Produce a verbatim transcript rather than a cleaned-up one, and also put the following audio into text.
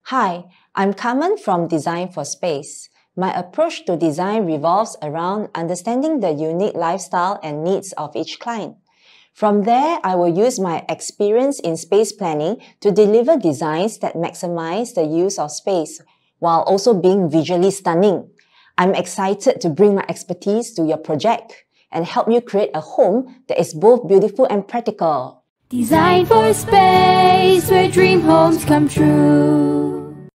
Hi, I'm Carmen from Design for Space. My approach to design revolves around understanding the unique lifestyle and needs of each client. From there, I will use my experience in space planning to deliver designs that maximize the use of space while also being visually stunning. I'm excited to bring my expertise to your project and help you create a home that is both beautiful and practical. Design for space where dream homes come true.